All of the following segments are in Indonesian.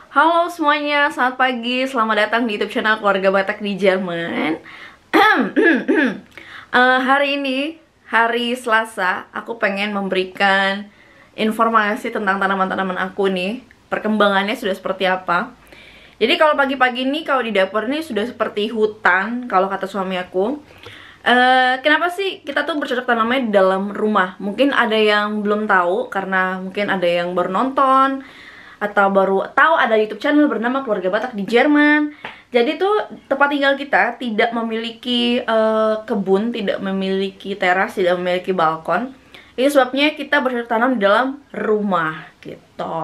Halo semuanya, selamat pagi, selamat datang di YouTube channel Keluarga Batak di Jerman. Hari ini, hari Selasa, aku pengen memberikan informasi tentang tanaman-tanaman aku nih. Perkembangannya sudah seperti apa. Jadi kalau pagi-pagi ini, kalau di dapur ini sudah seperti hutan, kalau kata suami aku. Kenapa sih kita tuh bercocok tanamnya di dalam rumah? Mungkin ada yang belum tahu, karena mungkin ada yang baru nonton atau baru tahu ada YouTube channel bernama Keluarga Batak di Jerman. Jadi tuh tempat tinggal kita tidak memiliki kebun, tidak memiliki teras, tidak memiliki balkon. Ini sebabnya kita bercocok tanam di dalam rumah gitu.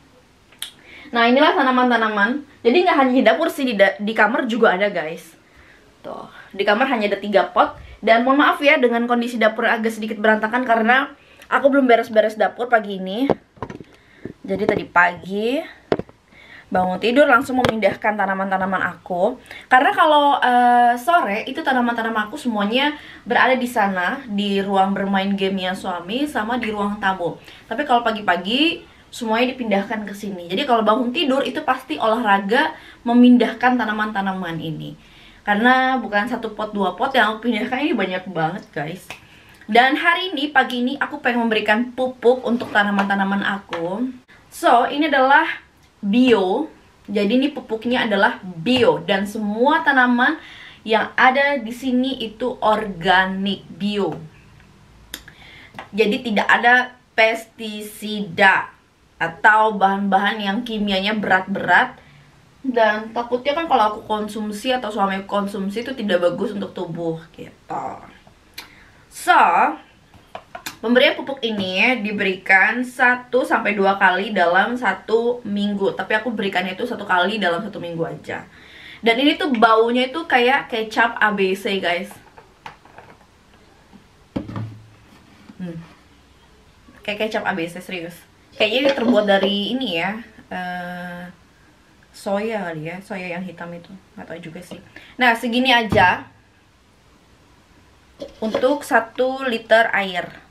Nah inilah tanaman-tanaman. Jadi nggak hanya di dapur sih, di kamar juga ada guys. Tuh, di kamar hanya ada 3 pot. Dan mohon maaf ya dengan kondisi dapur agak sedikit berantakan karena aku belum beres-beres dapur pagi ini. Jadi tadi pagi bangun tidur langsung memindahkan tanaman-tanaman aku. Karena kalau sore itu tanaman-tanaman aku semuanya berada di sana, di ruang bermain gamenya suami sama di ruang tamu. Tapi kalau pagi-pagi semuanya dipindahkan ke sini. Jadi kalau bangun tidur itu pasti olahraga memindahkan tanaman-tanaman ini. Karena bukan 1 pot 2 pot yang aku pindahkan, ini banyak banget guys. Dan hari ini pagi ini aku pengen memberikan pupuk untuk tanaman-tanaman aku. So, ini adalah bio. Jadi ini pupuknya adalah bio dan semua tanaman yang ada di sini itu organik bio. Jadi tidak ada pestisida atau bahan-bahan yang kimianya berat-berat. Dan takutnya kan kalau aku konsumsi atau suami konsumsi itu tidak bagus untuk tubuh gitu. So, pemberian pupuk ini diberikan 1-2 kali dalam 1 minggu. Tapi aku berikannya itu 1 kali dalam 1 minggu aja. Dan ini tuh baunya itu kayak kecap ABC guys. Kayak kecap ABC serius. Kayaknya ini terbuat dari ini ya, soya kali ya, soya yang hitam itu. Gak tahu juga sih. Nah segini aja untuk 1 liter air.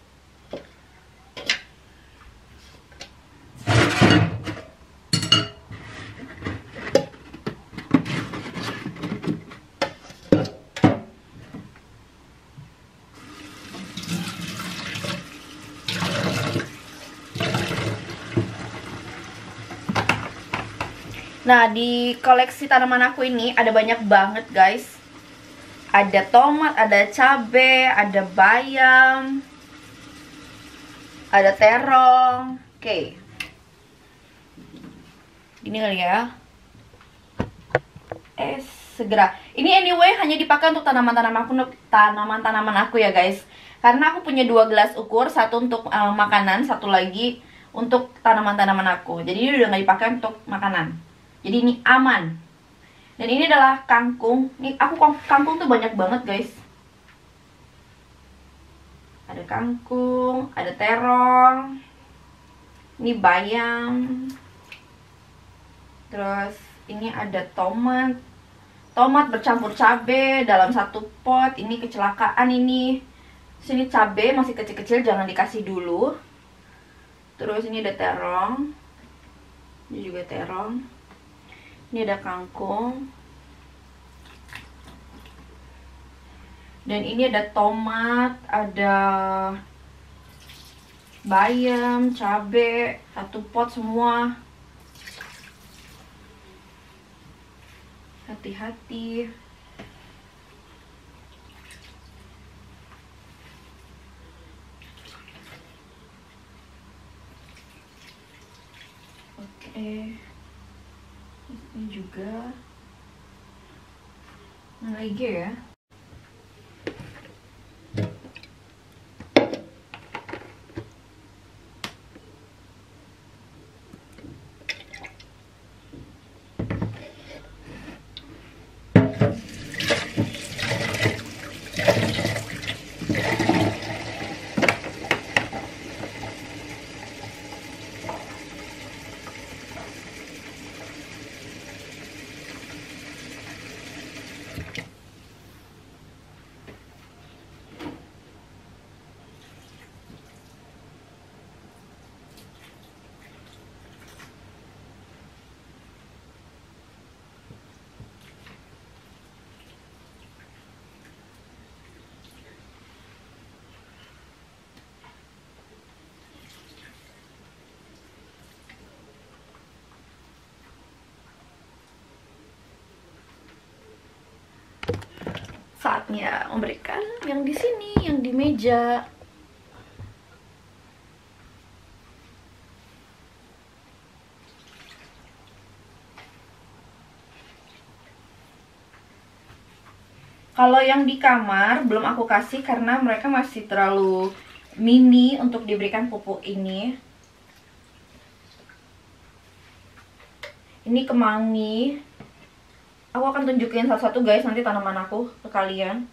Nah, di koleksi tanaman aku ini ada banyak banget, guys. Ada tomat, ada cabai, ada bayam, ada terong. Oke. Gini kali ya. Segera. Ini anyway hanya dipakai untuk tanaman-tanaman aku ya, guys. Karena aku punya 2 gelas ukur, 1 untuk makanan, 1 lagi untuk tanaman-tanaman aku. Jadi ini udah nggak dipakai untuk makanan. Jadi ini aman. Dan ini adalah kangkung. Nih aku kangkung tuh banyak banget guys. Ada kangkung, ada terong. Ini bayam. Terus ini ada tomat. Tomat bercampur cabai dalam 1 pot. Ini kecelakaan ini. Sini cabai masih kecil-kecil, jangan dikasih dulu. Terus ini ada terong. Ini juga terong. Ini ada kangkung. Dan ini ada tomat, ada bayam, cabai, 1 pot semua. Hati-hati. Oke. Ini juga. Nah lagi ya. saatnya memberikan yang di sini, yang di meja. Kalau yang di kamar belum aku kasih karena mereka masih terlalu mini untuk diberikan pupuk ini. Ini kemangi. Aku akan tunjukin satu-satu guys nanti tanaman aku ke kalian.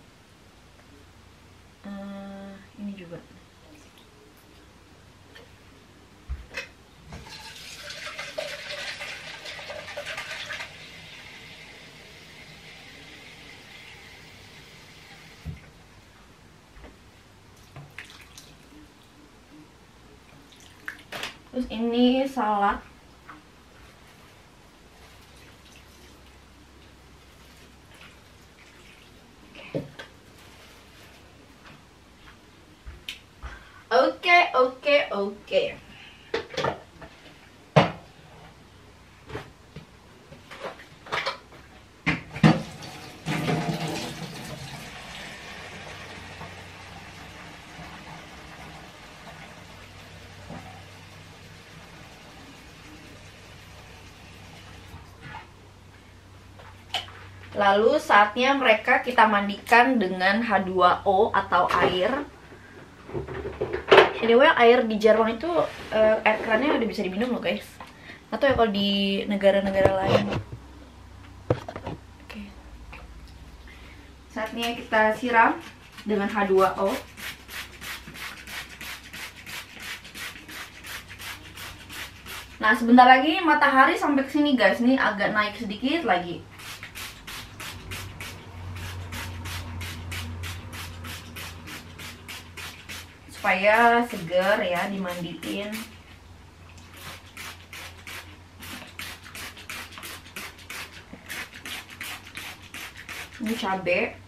Ini juga. Terus ini salad. Oke. Lalu saatnya mereka kita mandikan dengan H2O atau air. Anyway, air di Jerman itu air kerannya udah bisa diminum loh guys. Atau ya kalau di negara-negara lain. Oke. Saatnya kita siram dengan H2O. Nah, sebentar lagi matahari sampai ke sini guys. Ini agak naik sedikit lagi. Supaya seger ya dimandiin. Ini cabai.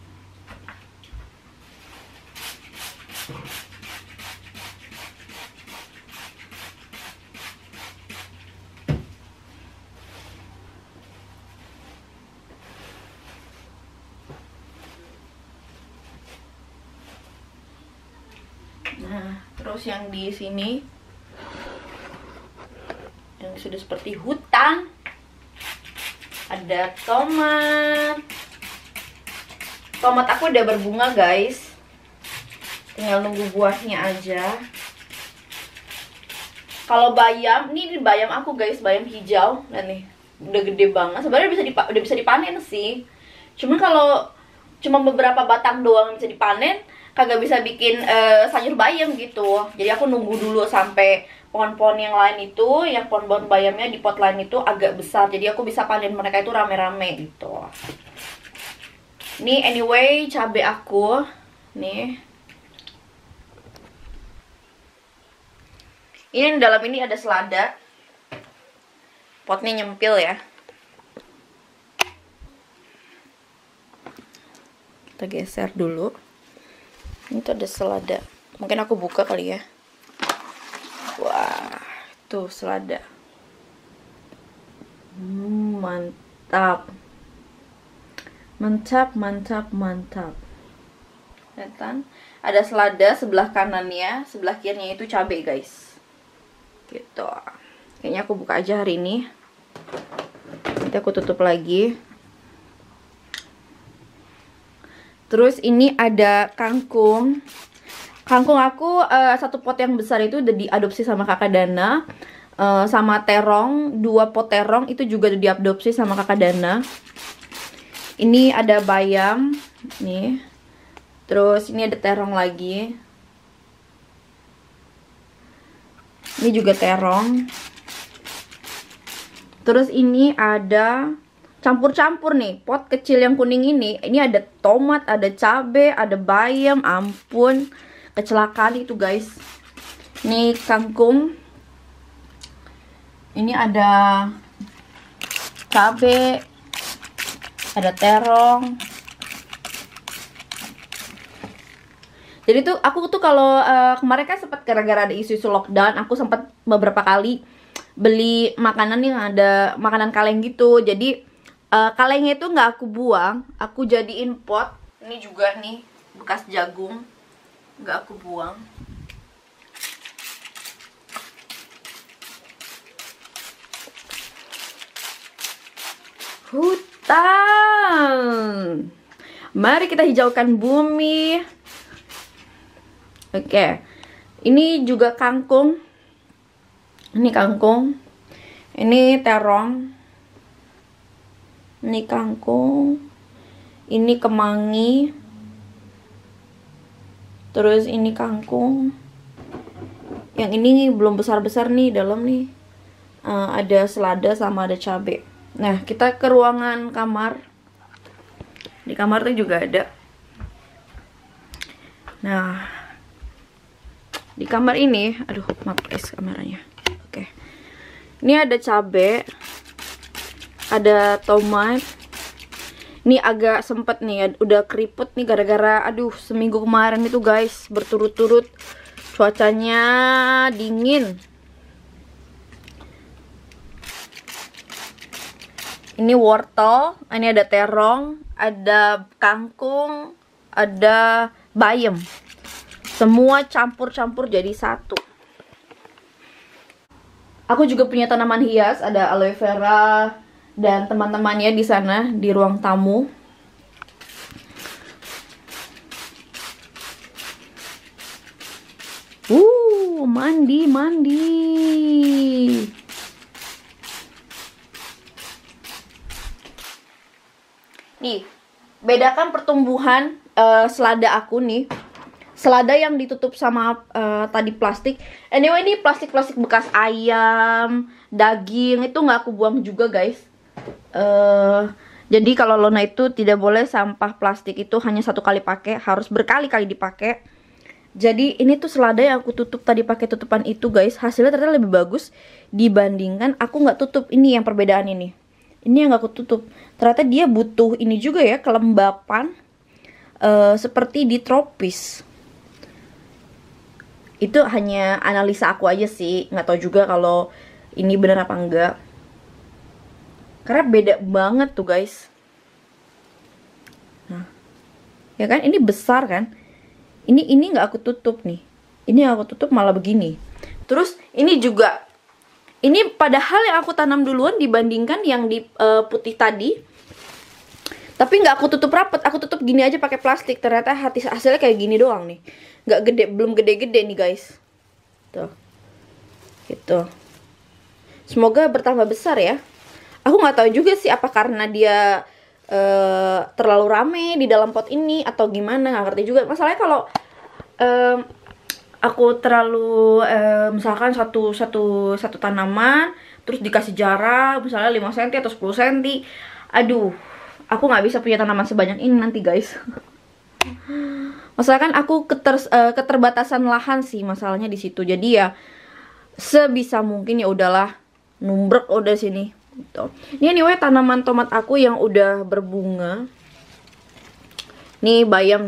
Nah, terus yang di sini yang sudah seperti hutan, ada tomat. Tomat aku udah berbunga guys, tinggal nunggu buahnya aja. Kalau bayam, ini bayam aku guys, bayam hijau. Nah nih, udah gede banget. Sebenarnya udah bisa dipanen sih. Cuman kalau cuma beberapa batang doang yang bisa dipanen, kagak bisa bikin sayur bayam gitu. Jadi aku nunggu dulu sampai pohon-pohon yang lain itu, yang pohon-pohon bayamnya di pot lain itu agak besar. Jadi aku bisa panen mereka itu rame-rame gitu. Ini anyway cabai aku. Nih. Ini di dalam ini ada selada. Potnya nyempil ya. Kita geser dulu. Ini tuh ada selada. Mungkin aku buka kali ya. Wah, tuh selada. Mantap. Mantap. Kelihatan? Ada selada sebelah kanannya, sebelah kirinya itu cabai, guys. Gitu. Kayaknya aku buka aja hari ini. Nanti aku tutup lagi. Terus ini ada kangkung. Kangkung aku satu pot yang besar itu udah diadopsi sama kakak Dana. Sama terong, 2 pot terong itu juga udah diadopsi sama kakak Dana. Ini ada bayam, nih. Terus ini ada terong lagi. Ini juga terong. Terus ini ada campur-campur nih, pot kecil yang kuning ini ada tomat, ada cabai, ada bayam. Ampun, kecelakaan itu guys. Ini kangkung. Ini ada cabai, ada terong. Jadi tuh aku tuh kalau kemarin kan sempat gara-gara ada isu-isu lockdown, aku sempat beberapa kali beli makanan yang ada makanan kaleng gitu. Jadi kalengnya itu nggak aku buang, aku jadiin pot Ini juga nih bekas jagung, nggak aku buang. Hutan, mari kita hijaukan bumi. Oke, ini juga kangkung. Ini kangkung, ini terong, ini kangkung, ini kemangi, terus ini kangkung. Yang ini belum besar-besar nih, dalam nih ada selada sama ada cabai. Nah, kita ke ruangan kamar. Di kamar tuh juga ada. Nah, di kamar ini, aduh, maaf guys kameranya. Oke. Ini ada cabai, ada tomat. Ini agak sempet nih, udah keriput nih gara-gara aduh seminggu kemarin itu guys, berturut-turut cuacanya dingin. Ini wortel, ini ada terong, ada kangkung, ada bayam. Semua campur-campur jadi satu. Aku juga punya tanaman hias, ada aloe vera dan teman-temannya di sana di ruang tamu. Mandi. Nih, bedakan pertumbuhan selada aku nih. Selada yang ditutup sama tadi plastik. Anyway, ini plastik-plastik bekas ayam, daging, itu nggak aku buang juga guys. Jadi kalau Lona itu tidak boleh sampah plastik itu hanya satu kali pakai, harus berkali-kali dipakai. Jadi ini tuh selada yang aku tutup tadi pakai tutupan itu guys, hasilnya ternyata lebih bagus dibandingkan aku nggak tutup. Ini yang perbedaan ini. Ini yang gak aku tutup. Ternyata dia butuh ini juga ya, kelembapan seperti di tropis. Itu hanya analisa aku aja sih, nggak tahu juga kalau ini benar apa enggak. Karena beda banget tuh guys. Nah, ya kan ini besar kan. Ini nggak aku tutup nih. Ini yang aku tutup malah begini. Terus ini juga. Ini padahal yang aku tanam duluan dibandingkan yang di putih tadi. Tapi nggak aku tutup rapet, aku tutup gini aja pakai plastik. Ternyata hasilnya kayak gini doang nih. Nggak gede, belum gede-gede nih guys. Tuh, gitu. Semoga bertambah besar ya. Aku nggak tahu juga sih apa karena dia terlalu rame di dalam pot ini atau gimana, nggak ngerti juga. Masalahnya kalau aku terlalu misalkan satu tanaman terus dikasih jarak misalnya 5 cm atau 10 cm, aduh, aku nggak bisa punya tanaman sebanyak ini nanti guys. Masalah kan aku keterbatasan lahan sih masalahnya di situ. Jadi ya sebisa mungkin ya udahlah numbrek udah sini gitu. Ini anyway tanaman tomat aku yang udah berbunga. Nih bayam.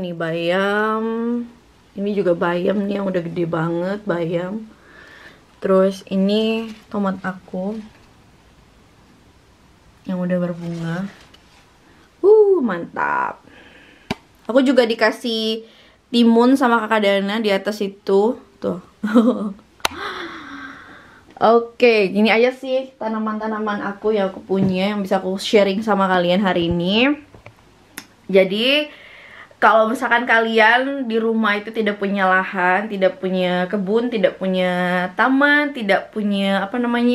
Ini juga bayam nih yang udah gede banget, bayam. Terus ini tomat aku yang udah berbunga. Mantap. Aku juga dikasih timun sama kakak Dana di atas itu. Tuh. Oke, gini aja sih tanaman-tanaman aku yang aku punya yang bisa aku sharing sama kalian hari ini. Jadi kalau misalkan kalian di rumah itu tidak punya lahan, tidak punya kebun, tidak punya taman, tidak punya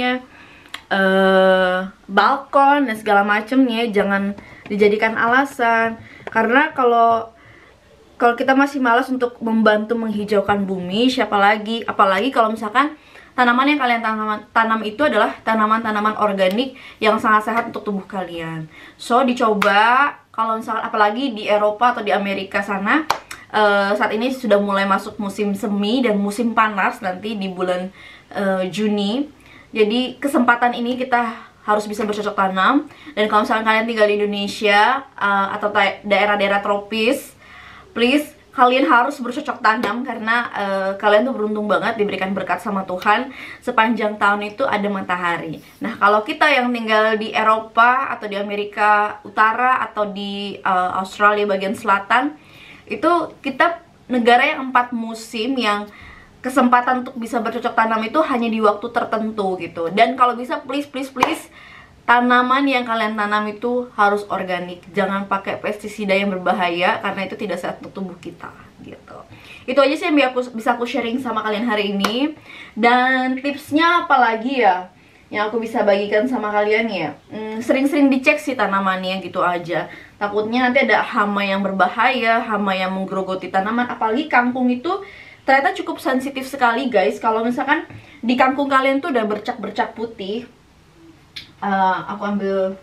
balkon dan segala macamnya, jangan dijadikan alasan. Karena kalau kita masih malas untuk membantu menghijaukan bumi, siapa lagi? Apalagi kalau misalkan tanaman yang kalian tanam itu adalah tanaman-tanaman organik yang sangat sehat untuk tubuh kalian. So dicoba. Kalau misalkan apalagi di Eropa atau di Amerika sana saat ini sudah mulai masuk musim semi dan musim panas nanti di bulan Juni. Jadi kesempatan ini kita harus bisa bercocok tanam. Dan kalau misalkan kalian tinggal di Indonesia atau daerah-daerah tropis, please kalian harus bercocok tanam karena kalian tuh beruntung banget diberikan berkat sama Tuhan. Sepanjang tahun itu ada matahari. Nah, kalau kita yang tinggal di Eropa atau di Amerika Utara atau di Australia bagian selatan, itu kita negara yang 4 musim yang kesempatan untuk bisa bercocok tanam itu hanya di waktu tertentu gitu. Dan kalau bisa please tanaman yang kalian tanam itu harus organik. Jangan pakai pestisida yang berbahaya karena itu tidak sehat untuk tubuh kita gitu. Itu aja sih yang bisa aku sharing sama kalian hari ini. Dan tipsnya apalagi ya yang aku bisa bagikan sama kalian ya, sering-sering dicek sih tanamannya gitu aja. Takutnya nanti ada hama yang berbahaya, hama yang menggerogoti tanaman. Apalagi kangkung itu ternyata cukup sensitif sekali guys. Kalau misalkan di kangkung kalian tuh udah bercak-bercak putih, aku ambil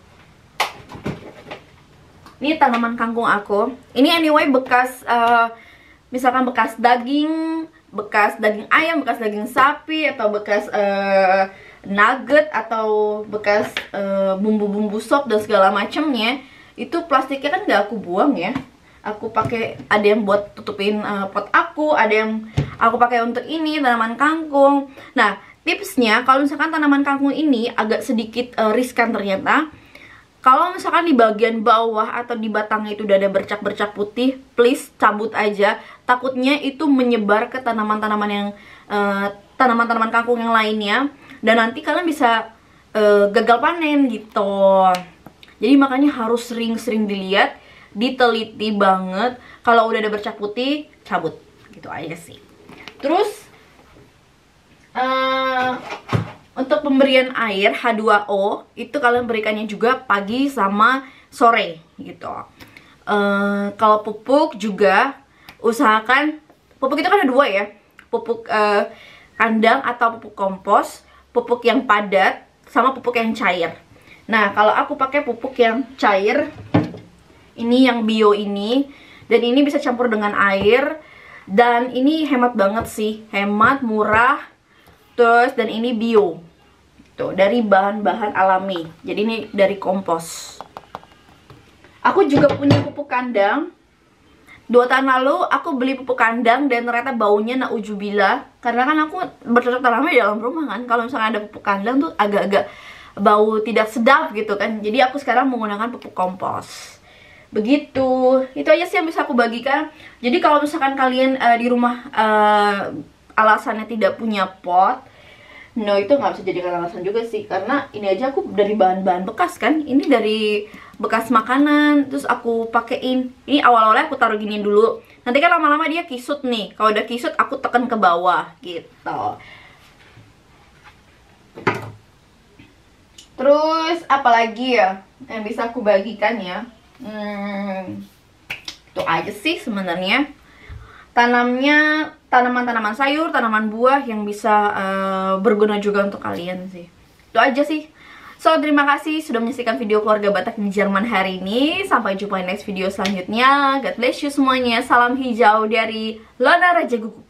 ini tanaman kangkung aku. Ini anyway bekas misalkan bekas daging ayam, bekas daging sapi, atau bekas nugget, atau bekas bumbu-bumbu sop dan segala macamnya. Itu plastiknya kan nggak aku buang ya. Aku pakai, ada yang buat tutupin pot aku, ada yang aku pakai untuk ini tanaman kangkung. Nah, tipsnya kalau misalkan tanaman kangkung ini agak sedikit riskan ternyata. Kalau misalkan di bagian bawah atau di batangnya itu udah ada bercak-bercak putih, please cabut aja. Takutnya itu menyebar ke tanaman-tanaman yang tanaman-tanaman kangkung yang lainnya, dan nanti kalian bisa gagal panen gitu. Jadi makanya harus sering-sering dilihat, diteliti banget. Kalau udah ada bercak putih, cabut. Gitu aja sih. Terus untuk pemberian air H2O itu kalian berikannya juga pagi sama sore gitu. Kalau pupuk juga usahakan, pupuk itu kan ada 2 ya, pupuk kandang atau pupuk kompos, pupuk yang padat sama pupuk yang cair. Nah, kalau aku pakai pupuk yang cair, ini yang bio ini, dan ini bisa campur dengan air, dan ini hemat banget sih, hemat, murah. Terus, dan ini bio tuh, dari bahan-bahan alami. Jadi ini dari kompos. Aku juga punya pupuk kandang. 2 tahun lalu aku beli pupuk kandang dan ternyata baunya naujubillah. Karena kan aku bercocok tanamnya di dalam rumah kan. Kalau misalnya ada pupuk kandang tuh agak-agak bau tidak sedap gitu kan. Jadi aku sekarang menggunakan pupuk kompos. Begitu. Itu aja sih yang bisa aku bagikan. Jadi kalau misalkan kalian di rumah alasannya tidak punya pot, no, itu nggak bisa jadikan alasan juga sih. Karena ini aja aku dari bahan-bahan bekas kan. Ini dari bekas makanan, terus aku pakein. Ini awal-awalnya aku taruh giniin dulu. Nanti kan lama-lama dia kisut nih. Kalau udah kisut aku tekan ke bawah gitu. Terus apalagi ya yang bisa aku bagikan ya, itu aja sih sebenarnya. Tanamnya tanaman-tanaman sayur, tanaman buah yang bisa berguna juga untuk kalian sih. Itu aja sih. So, terima kasih sudah menyaksikan video keluarga Batak di Jerman hari ini. Sampai jumpa di next video selanjutnya. God bless you semuanya. Salam hijau dari Lona Raja Gugu.